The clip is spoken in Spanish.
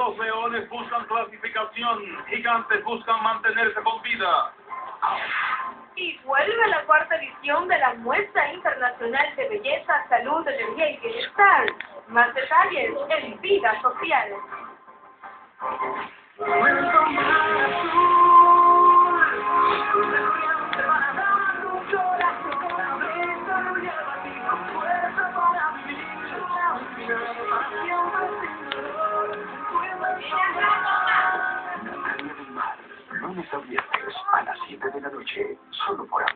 Los leones buscan clasificación, gigantes buscan mantenerse con vida. Y vuelve la cuarta edición de la Muestra Internacional de Belleza, Salud, Energía y Bienestar. Más detalles en Vida Social. Lunes a viernes a las 7 de la noche, solo por